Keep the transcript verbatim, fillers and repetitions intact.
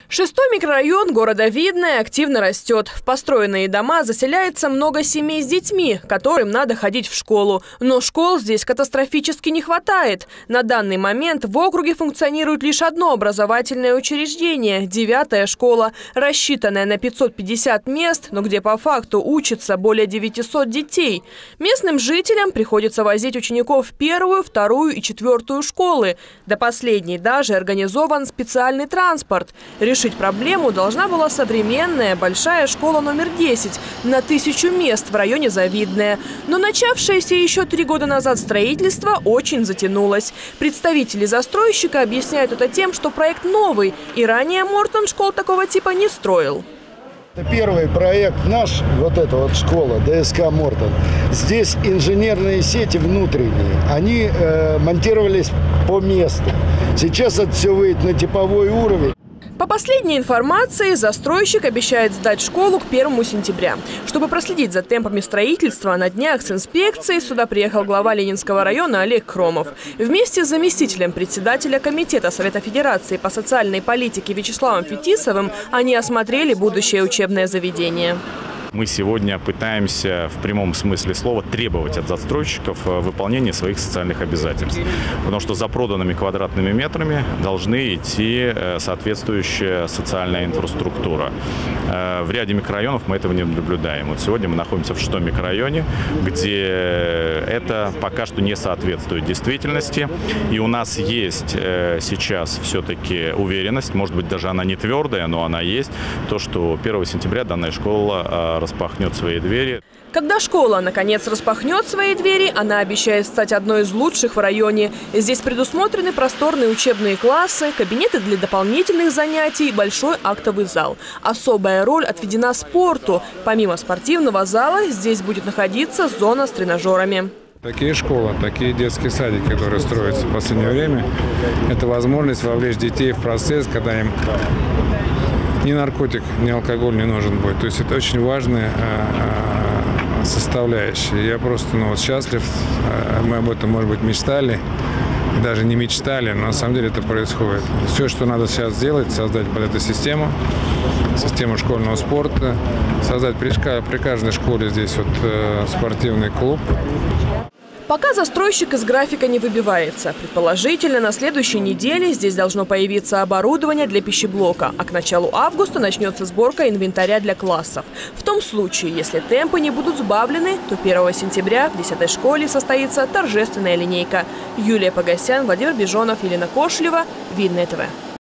Шестой микрорайон города Видное активно растет. В построенные дома заселяется много семей с детьми, которым надо ходить в школу. Но школ здесь катастрофически не хватает. На данный момент в округе функционирует лишь одно образовательное учреждение – девятая школа, рассчитанная на пятьсот пятьдесят мест, но где по факту учатся более девятисот детей. Местным жителям приходится возить учеников в первую, вторую и четвертую школы. До последней даже организован специальный транспорт. Решить проблему должна была современная большая школа номер десять на тысячу мест в районе Завидное. Но начавшееся еще три года назад строительство очень затянулось. Представители застройщика объясняют это тем, что проект новый, и ранее Мортон школ такого типа не строил. Первый проект наш, вот эта вот школа ДСК Мортон. Здесь инженерные сети внутренние, они э, монтировались по месту. Сейчас это все выйдет на типовой уровень. По последней информации, застройщик обещает сдать школу к первому сентября. Чтобы проследить за темпами строительства, на днях с инспекцией сюда приехал глава Ленинского района Олег Кромов. Вместе с заместителем председателя Комитета Совета Федерации по социальной политике Вячеславом Фетисовым они осмотрели будущее учебное заведение. Мы сегодня пытаемся в прямом смысле слова требовать от застройщиков выполнения своих социальных обязательств. Потому что за проданными квадратными метрами должны идти соответствующая социальная инфраструктура. В ряде микрорайонов мы этого не наблюдаем. Вот сегодня мы находимся в шестом микрорайоне, где это пока что не соответствует действительности. И у нас есть сейчас все-таки уверенность, может быть, даже она не твердая, но она есть, то, что первого сентября данная школа распахнет свои двери. Когда школа, наконец, распахнет свои двери, она обещает стать одной из лучших в районе. Здесь предусмотрены просторные учебные классы, кабинеты для дополнительных занятий, большой актовый зал. Особая роль отведена спорту. Помимо спортивного зала, здесь будет находиться зона с тренажерами. Такие школы, такие детские садики, которые строятся в последнее время, это возможность вовлечь детей в процесс, когда им ни наркотик, ни алкоголь не нужен будет. То есть это очень важная э, составляющая. Я просто ну, вот счастлив, э, мы об этом, может быть, мечтали, даже не мечтали, но на самом деле это происходит. Все, что надо сейчас сделать, создать под эту систему, систему школьного спорта, создать при, при каждой школе здесь вот э, спортивный клуб. Пока застройщик из графика не выбивается. Предположительно, на следующей неделе здесь должно появиться оборудование для пищеблока, а к началу августа начнется сборка инвентаря для классов. В том случае, если темпы не будут сбавлены, то первого сентября в десятой школе состоится торжественная линейка. Юлия Погосян, Владимир Бежонов, Елена Кошелева, Видное ТВ.